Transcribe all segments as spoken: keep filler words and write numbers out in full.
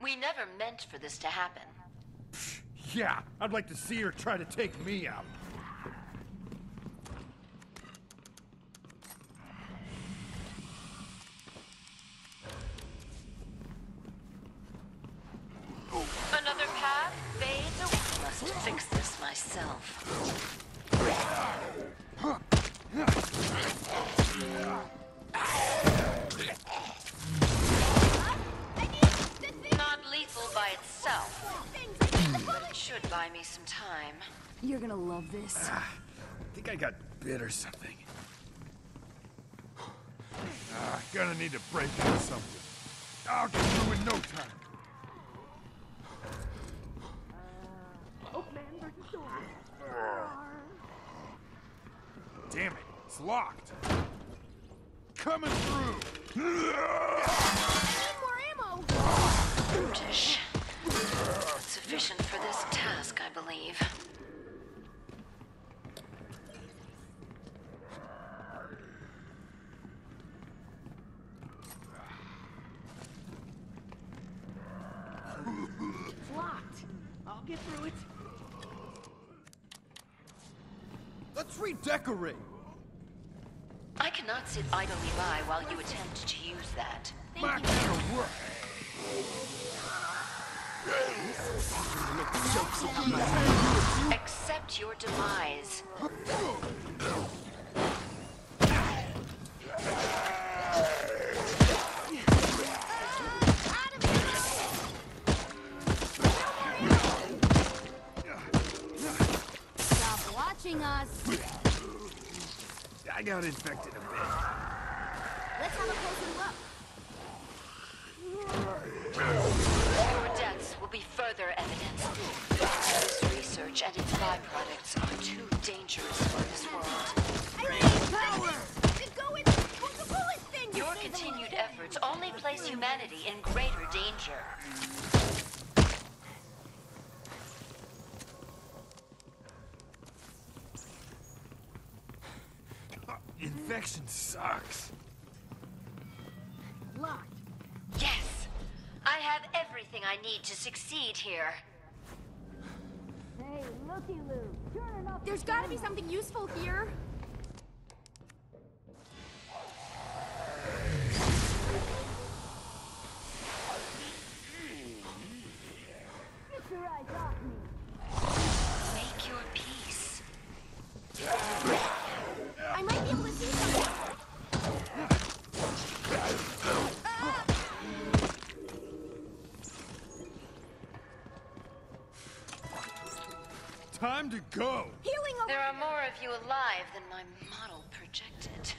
We never meant for this to happen. Yeah, I'd like to see her try to take me out. Another path fades away. I must fix this myself. Not lethal by itself, but it should buy me some time. You're gonna love this. Ah, I think I got bit or something. Ah, gonna need to break out something. I'll get through in no time. Damn it, it's locked. Coming through. More ammo. Brutish. Sufficient for this task, I believe. It's locked. I'll get through it. Let's redecorate. I cannot sit idly by while you attempt to use that. Not gonna work. Accept your demise. Stop watching us. I got infected a bit. Let's have a closer look. Your deaths will be further evidence. This research and its byproducts are too dangerous for this world. I need power. Go in. Pull the bullet thing. Your continued efforts only place humanity in greater danger. Infection sucks. Locked. Yes! I have everything I need to succeed here. Hey, looky-loo. Turn up. There's got to be something useful here. Get your eyes off me. Make your peace. I might be able to see something. Ah! Time to go. Healing over. There are more of you alive than my model projected.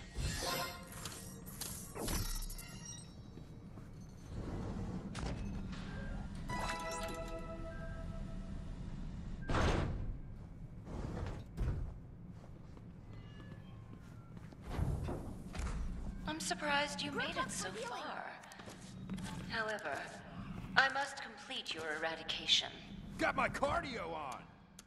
I'm surprised you made it so far. However, I must complete your eradication. Got my cardio on.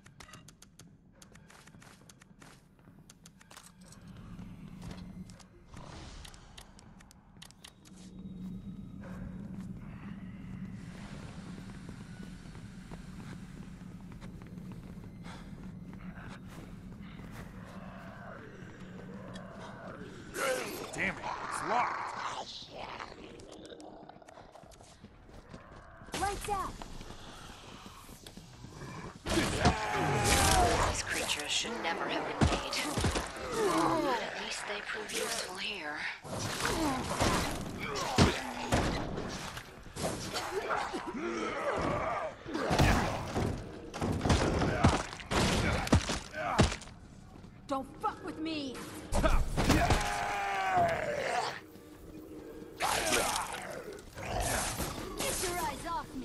Damn it, it's locked. Lights out. These creatures should never have been made. But at least they prove useful here. Don't fuck with me. Get your eyes off me.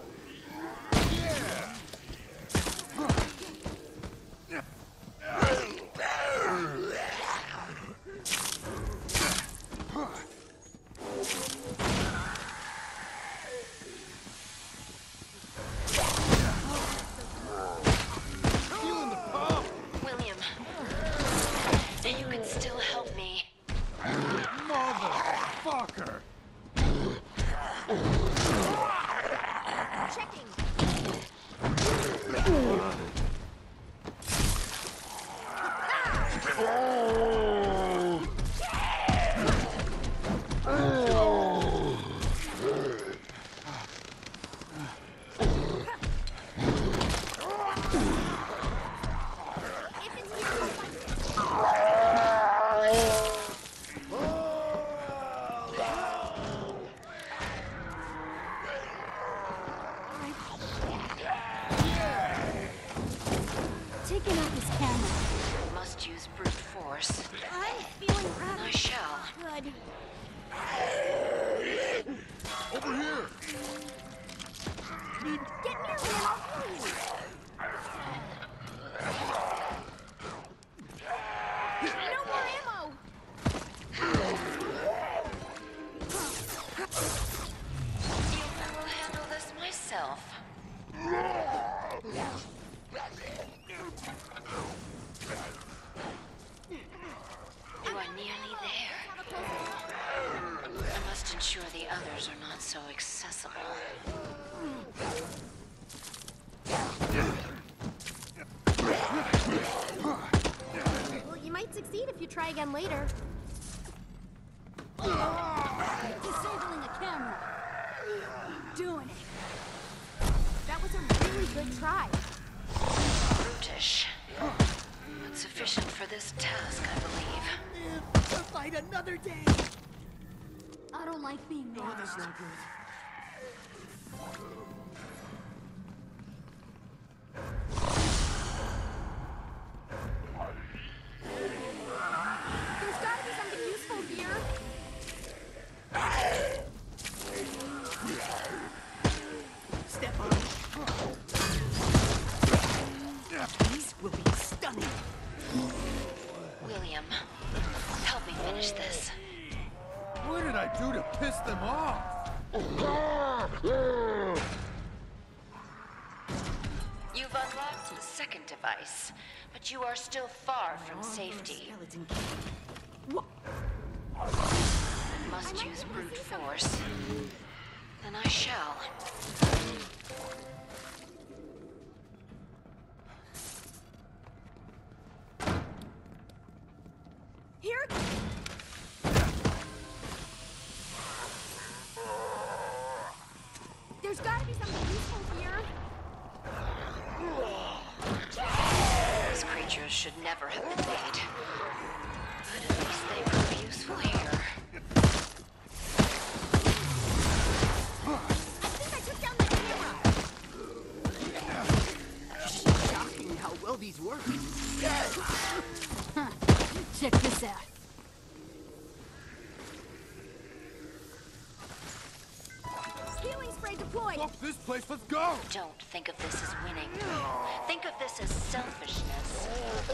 Feeling the pump. William, you can still help me. Mother. Taking out this camera. Must use brute force. I'm feeling And rather I shall. good. Over here! Get near me and I'll kill you. No more ammo. I will handle this myself. You are nearly there. I must ensure the others are not so accessible. Well, you might succeed if you try again later. Disabling a camera. Doing it. That was a really good try. Brutish. But sufficient for this task, I believe. Live to fight another day. I don't like being Oh, that's managed. not good. There's gotta be something useful here. Step on it. These will be stunning. William, help me finish this. What did I do to piss them off? You've unlocked the second device, but you are still far from safety. Skeleton key. What? Must use brute force. Then I shall. Here. There's gotta be something useful here. These creatures should never have been made. But at least they prove useful here. I think I took down the camera. Shocking how well these work. Check this out. Healing spray deployed. Fuck this place, let's go! Don't think of this as winning. Think of this as selfishness.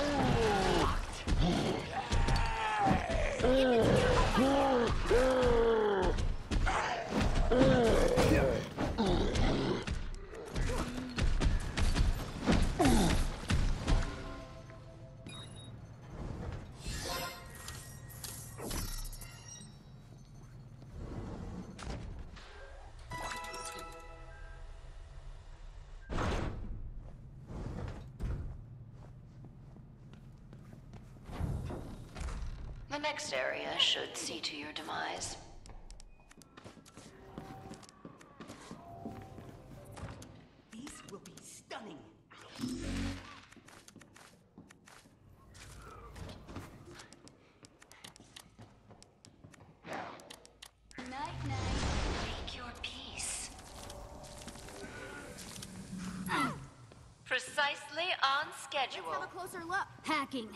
The next area should see to your demise. These will be stunning. Night, night. Make your peace. Precisely on schedule. Let's have a closer look. Hacking.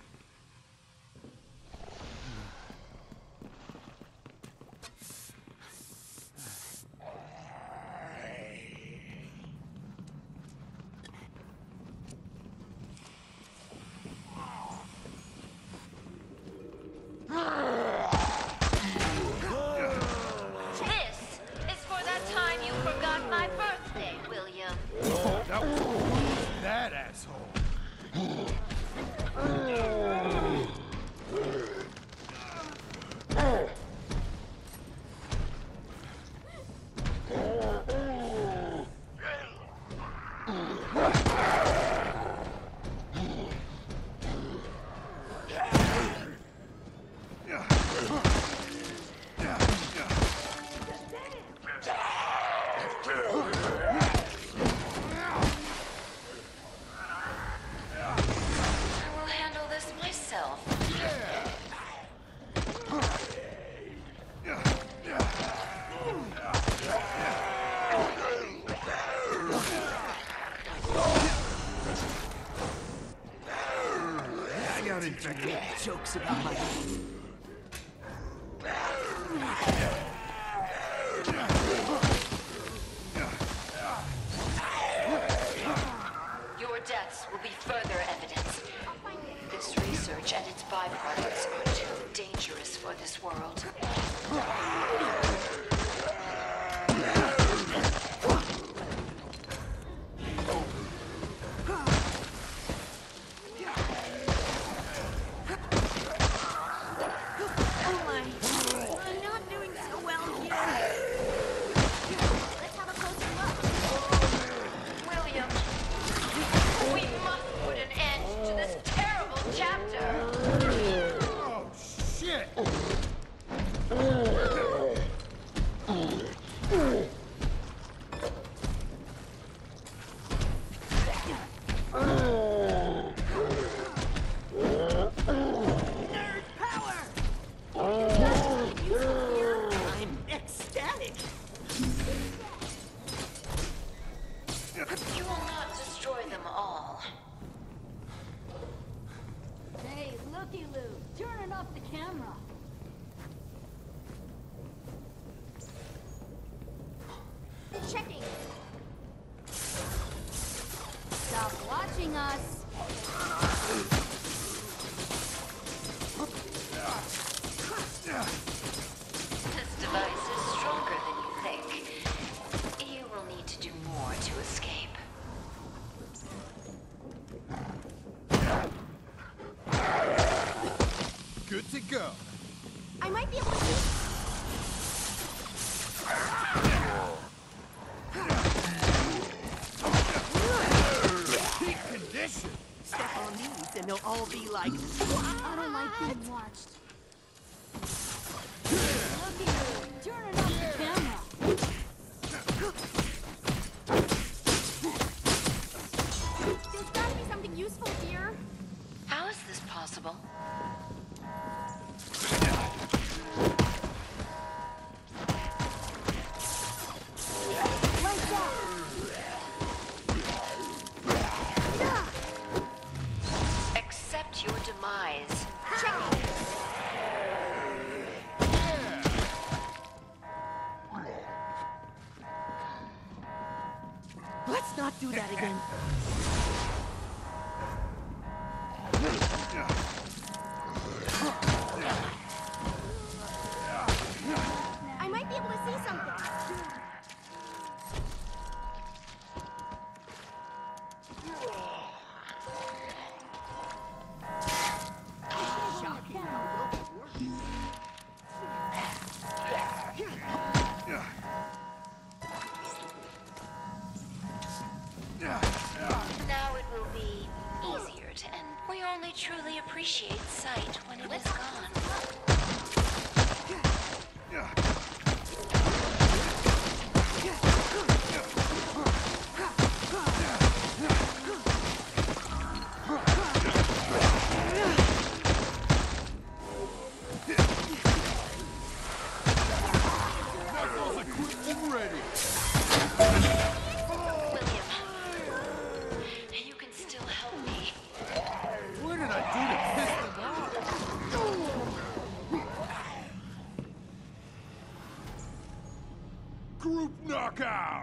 This is for that time you forgot my birthday, William. That was that asshole. anything. Jokes about my life. Your deaths will be further evidence. This research and its byproducts are too dangerous for this world. Oh my! I'm not doing so well here. Let's have a closer look. William, we must put an end to this terrible chapter. Oh, shit! Nerd power! I'm ecstatic. You will not destroy them all. Hey, looky-loo, turning off the camera. Checking. Stop watching us. This device is stronger than you think. You will need to do more to escape. Good to go. I might be able to see. Peak condition. Step on these and they'll all be like, I don't like being watched. Looky-loo, turning off the camera. There's gotta be something useful here. How is this possible? Like that. Accept your demise. Checking. let's not do that again. I might be able to see something. Shocking. Now it will be easier to end. We only truly appreciate sight when it is gone. Knuckles equipped and ready. William, you can still help me. What did I do to piss them off? Group knockout!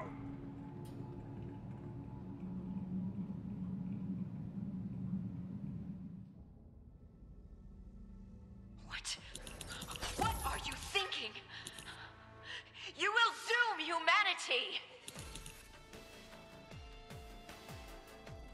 What? What are you thinking? You will doom humanity!